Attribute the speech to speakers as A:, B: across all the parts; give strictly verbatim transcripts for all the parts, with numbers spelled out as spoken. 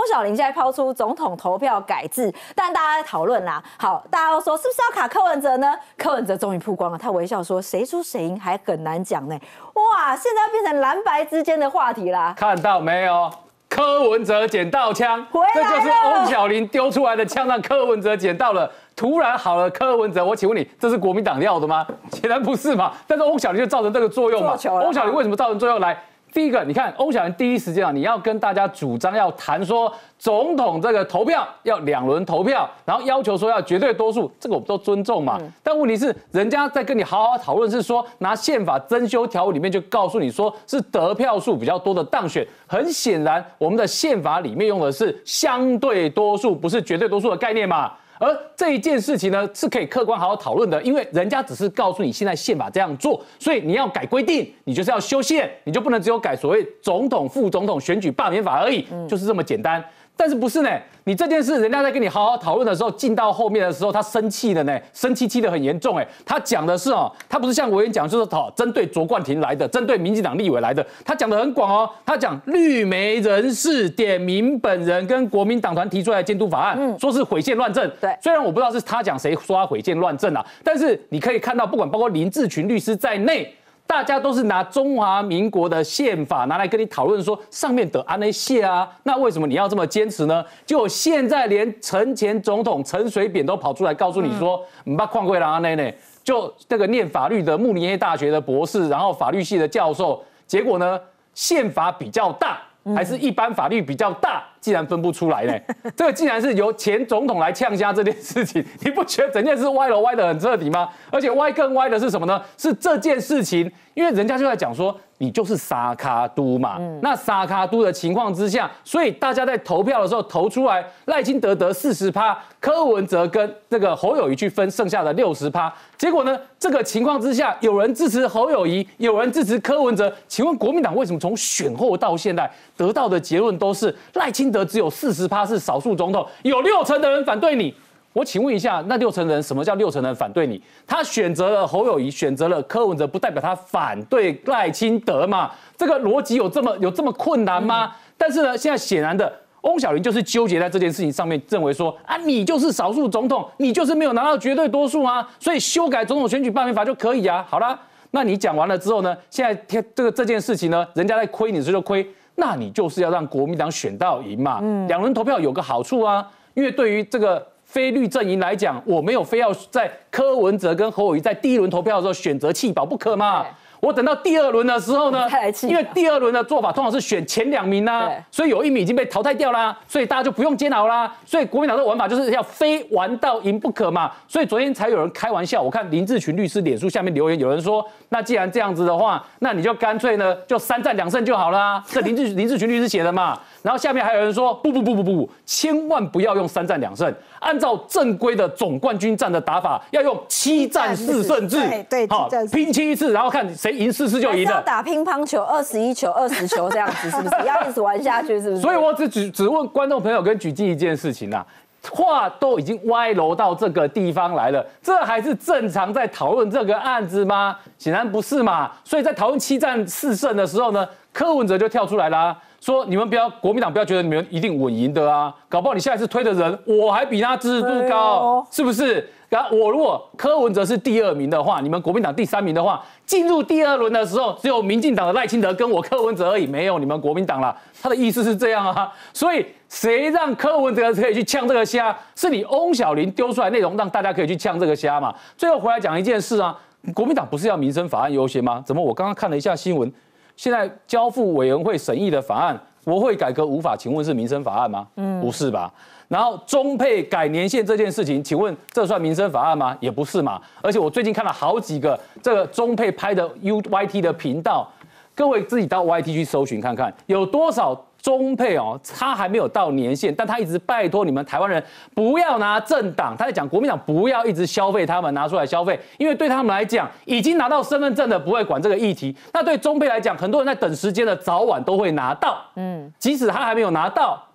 A: 翁小玲现在抛出总统投票改制，但大家在讨论啦。好，大家都说是不是要卡柯文哲呢？柯文哲终于曝光了，他微笑说谁输谁赢还很难讲呢。哇，现在变成蓝白之间的话题啦。
B: 看到没有？柯文哲捡到枪，这就是翁小玲丢出来的枪，让柯文哲捡到了。突然好了，柯文哲，我请问你，这是国民党要的吗？显然不是嘛。但是翁小玲就造成这个作用嘛。翁小玲为什么造成作用？来，第一个，你看翁小玲第一时间啊，你要跟大家主张要谈说总统这个投票要两轮投票，然后要求说要绝对多数，这个我们都尊重嘛。嗯、但问题是，人家在跟你好好讨论，是说拿宪法增修条文里面就告诉你说是得票数比较多的当选。很显然，我们的宪法里面用的是相对多数，不是绝对多数的概念嘛。而这一件事情呢，是可以客观好好讨论的，因为人家只是告诉你现在宪法这样做，所以你要改规定，你就是要修宪，你就不能只有改所谓总统、副总统选举罢免法而已，就是这么简单。但是不是呢？你这件事，人家在跟你好好讨论的时候，进到后面的时候，他生气了呢，生气气得很严重哎。他讲的是哦，他不是像委员讲，就是哦，针对卓冠廷来的，针对民进党立委来的，他讲的很广哦。他讲绿媒人士点名本人跟国民党团提出来的监督法案，嗯、说是毁宪乱政。对，虽然我不知道是他讲谁说他毁宪乱政啊，但是你可以看到，不管包括林志群律师在内。大家都是拿中华民国的宪法拿来跟你讨论，说上面的安内谢啊，那为什么你要这么坚持呢？就现在连陈前总统陈水扁都跑出来告诉你说，唔把邝贵郎安内呢，就那个念法律的慕尼黑大学的博士，然后法律系的教授，结果呢，宪法比较大，还是一般法律比较大？竟然分不出来呢？这个竟然是由前总统来呛瞎这件事情，你不觉得整件事歪楼歪得很彻底吗？而且歪更歪的是什么呢？是这件事情，因为人家就在讲说，你就是沙卡都嘛。嗯、那沙卡都的情况之下，所以大家在投票的时候投出来，赖清德得四十趴，柯文哲跟这个侯友宜去分剩下的六十趴。结果呢，这个情况之下，有人支持侯友宜，有人支持柯文哲。请问国民党为什么从选后到现在得到的结论都是赖清德只有四十趴是少数总统，有六成的人反对你。我请问一下，那六成人什么叫六成人反对你？他选择了侯友宜，选择了柯文哲，不代表他反对赖清德嘛？这个逻辑有这么有这么困难吗？嗯、但是呢，现在显然的，翁小玲就是纠结在这件事情上面，认为说啊，你就是少数总统，你就是没有拿到绝对多数啊，所以修改总统选举罢免法就可以啊。好啦，那你讲完了之后呢，现在这个这件事情呢，人家在亏你，这就亏。那你就是要让国民党选到赢嘛。嗯、两轮投票有个好处啊，因为对于这个非绿阵营来讲，我没有非要在柯文哲跟侯友宜在第一轮投票的时候选择弃保不可嘛。我等到第二轮的时候呢，因为第二轮的做法通常是选前两名啦、啊，所以有一名已经被淘汰掉啦，所以大家就不用煎熬啦。所以国民党的玩法就是要非玩到赢不可嘛。所以昨天才有人开玩笑，我看林志群律师脸书下面留言，有人说，那既然这样子的话，那你就干脆呢就三战两胜就好啦。这林志林志群律师写的嘛。然后下面还有人说，不不不不不，千万不要用三战两胜，按照正规的总冠军战的打法，要用七战四胜制，
A: 对，好，
B: 拼七次，然后看谁赢四次就赢了。
A: 要打乒乓球，二十一球、二十球这样子，是不是？要一直玩下去，是不是？
B: 所以我只只只问观众朋友跟举记一件事情啦、啊。话都已经歪楼到这个地方来了，这还是正常在讨论这个案子吗？显然不是嘛。所以在讨论七战四胜的时候呢，柯文哲就跳出来啦，说你们不要国民党不要觉得你们一定稳赢的啊，搞不好你下一次推的人，我还比他支持度高，是不是？然后我如果柯文哲是第二名的话，你们国民党第三名的话，进入第二轮的时候，只有民进党的赖清德跟我柯文哲而已，没有你们国民党啦。他的意思是这样啊，所以谁让柯文哲可以去呛这个虾？是你翁小玲丢出来内容，让大家可以去呛这个虾嘛？最后回来讲一件事啊，国民党不是要民生法案优先吗？怎么我刚刚看了一下新闻，现在交付委员会审议的法案，国会改革五法，请问是民生法案吗？嗯，不是吧？然后中配改年限这件事情，请问这算民生法案吗？也不是嘛。而且我最近看了好几个这个中配拍的 U Y T 的频道，各位自己到 Y T 去搜寻看看，有多少中配哦，他还没有到年限，但他一直拜托你们台湾人不要拿政党，他在讲国民党不要一直消费他们拿出来消费，因为对他们来讲，已经拿到身份证的不会管这个议题，那对中配来讲，很多人在等时间的，早晚都会拿到，嗯，即使他还没有拿到。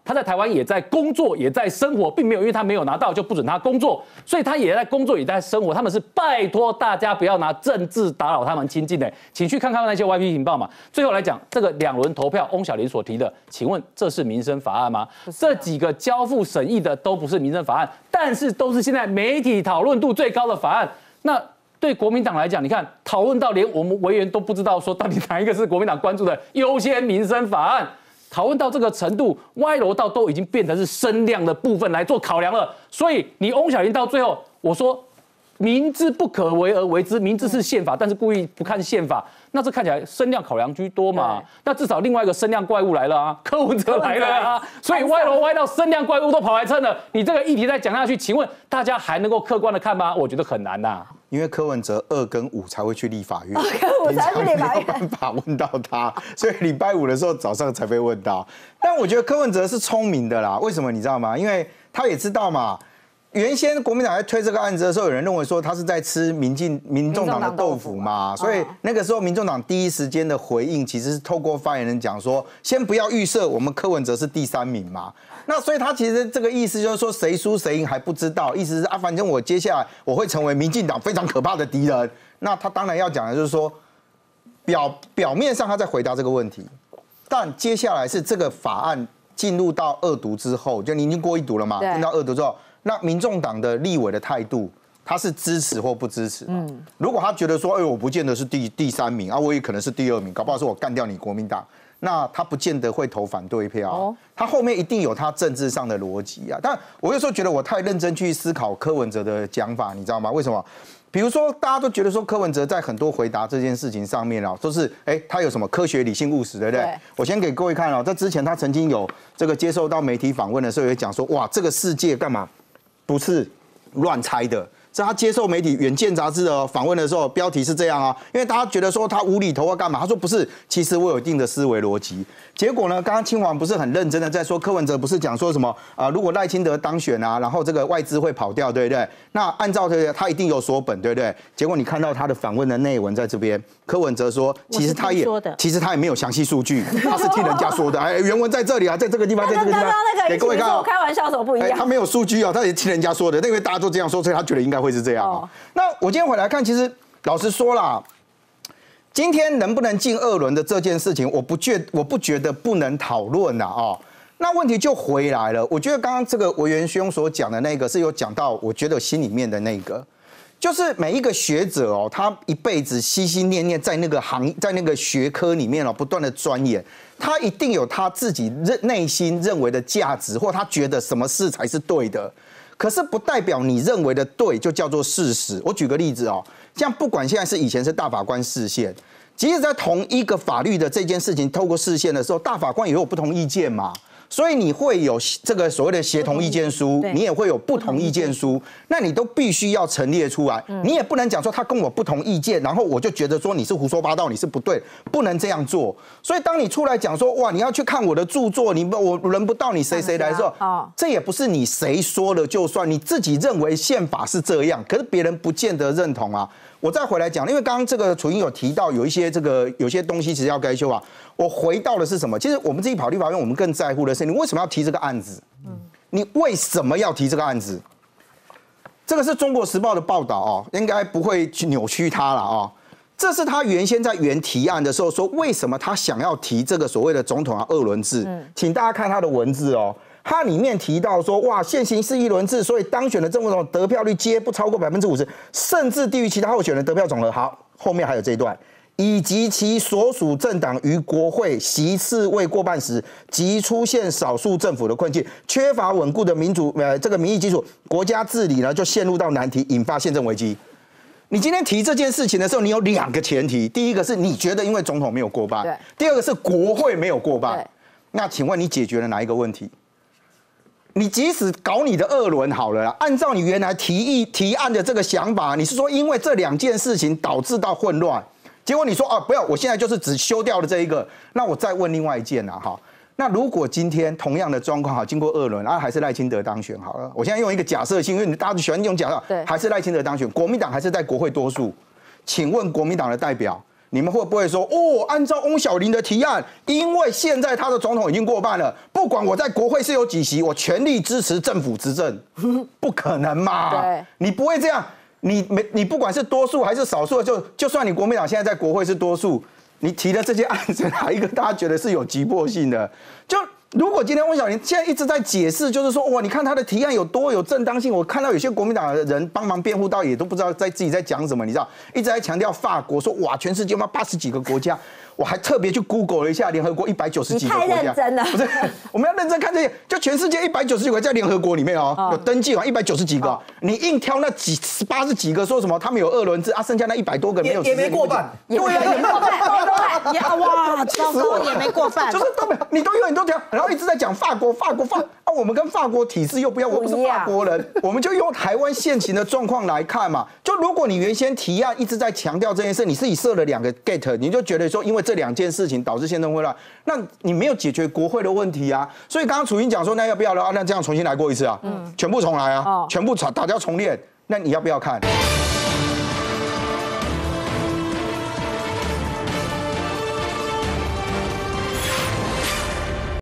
B: 他在台湾也在工作，也在生活，并没有因为他没有拿到就不准他工作，所以他也在工作，也在生活。他们是拜托大家不要拿政治打扰他们亲近的，请去看看那些 Y P 频道嘛。最后来讲，这个两轮投票，翁小玲所提的，请问这是民生法案吗？这几个交付审议的都不是民生法案，但是都是现在媒体讨论度最高的法案。那对国民党来讲，你看讨论到连我们委员都不知道说到底哪一个是国民党关注的优先民生法案，讨论到这个程度，歪楼到都已经变成是声量的部分来做考量了。所以你翁小玲到最后，我说明知不可为而为之，明知是宪法，但是故意不看宪法，那这看起来声量考量居多嘛？那至少另外一个声量怪物来了啊，柯文哲来了啊，所以歪楼歪到声量怪物都跑来蹭了，你这个议题再讲下去，请问大家还能够客观的看吗？我觉得很难呐、啊。
C: 因为柯文哲二跟五才会去立法院，
A: 二跟五才去立法院，
C: 没有办法问到他，所以礼拜五的时候早上才被问到。但我觉得柯文哲是聪明的啦，为什么你知道吗？因为他也知道嘛。原先国民党在推这个案子的时候，有人认为说他是在吃民进民众党的豆腐嘛，所以那个时候民众党第一时间的回应，其实是透过发言人讲说，先不要预设我们柯文哲是第三名嘛。那所以他其实这个意思就是说，谁输谁赢还不知道，意思是啊，反正我接下来我会成为民进党非常可怕的敌人。那他当然要讲的就是说，表表面上他在回答这个问题，但接下来是这个法案进入到二读之后，就你已经过一读了嘛，进到二读之后。那民众党的立委的态度，他是支持或不支持？嗯，如果他觉得说，哎，我不见得是第第三名啊，我也可能是第二名，搞不好是我干掉你国民党，那他不见得会投反对票、啊，哦、他后面一定有他政治上的逻辑啊。但我有时候觉得我太认真去思考柯文哲的讲法，你知道吗？为什么？比如说，大家都觉得说柯文哲在很多回答这件事情上面啊，都是哎，他有什么科学、理性、务实，对不对？对我先给各位看哦，在之前他曾经有这个接受到媒体访问的时候，也讲说，哇，这个世界干嘛不是乱猜的？是他接受媒体《远见》杂志的访问的时候，标题是这样啊，因为大家觉得说他无厘头要干嘛？他说不是，其实我有一定的思维逻辑。结果呢，刚刚清华不是很认真的在说柯文哲不是讲说什么啊、呃？如果赖清德当选啊，然后这个外资会跑掉，对不对？那按照这个他一定有所本，对不对？结果你看到他的访问的内文在这边，柯文哲说，其实他也其实他也没有详细数据，他是听人家说的。哎，原文在这里啊，在这个地方，在这个地方，
A: 给各位看。我开玩笑，什么不一样？
C: 他没有数据哦，他也听人家说的，因为大家都这样说，所以他觉得应该会是这样。哦、那我今天回来看，其实老实说啦。今天能不能进二轮的这件事情，我不觉我不觉得不能讨论呐哦。那问题就回来了，我觉得刚刚这个委员兄所讲的那个是有讲到，我觉得心里面的那个，就是每一个学者哦，他一辈子心心念念在那个行在那个学科里面哦，不断的钻研，他一定有他自己认内心认为的价值，或他觉得什么事才是对的。可是不代表你认为的对就叫做事实。我举个例子哦，像不管现在是以前是大法官释宪，即使在同一个法律的这件事情透过释宪的时候，大法官也有不同意见嘛，所以你会有这个所谓的协同意见书，你也会有不同意见书，那你都必须要陈列出来。你也不能讲说他跟我不同意见，然后我就觉得说你是胡说八道，你是不对，不能这样做。所以当你出来讲说哇，你要去看我的著作，你我轮不到你谁谁来的时候，这也不是你谁说了就算，你自己认为宪法是这样，可是别人不见得认同啊。我再回来讲，因为刚刚这个楚英有提到有一些这个有些东西其实要该修啊。我回到的是什么？其实我们自己跑立法院，我们更在乎的是你为什么要提这个案子？你为什么要提这个案子？这个是中国时报的报道哦，应该不会去扭曲它了哦。这是他原先在原提案的时候说，为什么他想要提这个所谓的总统的二轮制？请大家看他的文字哦。它里面提到说，哇，现行是一轮制，所以当选的政府总统得票率皆不超过百分之五十，甚至低于其他候选人得票总额。好，后面还有这一段，以及其所属政党于国会席次未过半时，即出现少数政府的困境，缺乏稳固的民主呃这个民意基础，国家治理呢就陷入到难题，引发宪政危机。你今天提这件事情的时候，你有两个前提，第一个是你觉得因为总统没有过半，第二个是国会没有过半。那请问你解决了哪一个问题？你即使搞你的二轮好了啦，按照你原来提议提案的这个想法，你是说因为这两件事情导致到混乱，结果你说啊不要，我现在就是只修掉了这一个，那我再问另外一件啊哈，那如果今天同样的状况好，经过二轮，啊还是赖清德当选好了，我现在用一个假设性，因为大家都喜欢用假设，还是赖清德当选，国民党还是在国会多数，请问国民党的代表， 你们会不会说哦？按照翁小玲的提案，因为现在他的总统已经过半了，不管我在国会是有几席，我全力支持政府执政，不可能嘛？
A: 对，
C: 你不会这样。你没你不管是多数还是少数，就就算你国民党现在在国会是多数，你提的这些案子哪一个大家觉得是有急迫性的？就如果今天翁小玲现在一直在解释，就是说哇，你看他的提案有多有正当性，我看到有些国民党的人帮忙辩护到也都不知道在自己在讲什么，你知道，一直在强调法国，说哇，全世界嘛八十几个国家。我还特别去 Google 了一下联合国一百九十几个国家，
A: 你太认真了。
C: 不是，我们要认真看这些，就全世界一百九十几个在联合国里面哦，哦有登记完一百九十几个，哦、你硬挑那几八十几个说什么他们有二轮制啊，剩下那一百多个没有
D: 也，也没过半，
C: 对呀、啊，也没过半，
D: 也哇，糟糕，也没过半，
C: 就是都没有，你都有很多条，然后一直在讲法国，法国法啊，我们跟法国体制又不一样，我不是法国人，我们就用台湾现行的状况来看嘛，就如果你原先提案一直在强调这件事，你自己设了两个 gate， 你就觉得说因为这两件事情。导致宪政混乱，那你没有解决国会的问题啊！所以刚刚楚英讲说，那要不要了啊？那这样重新来过一次啊？嗯，全部重来啊！哦、全部重，大家重练，那你要不要看？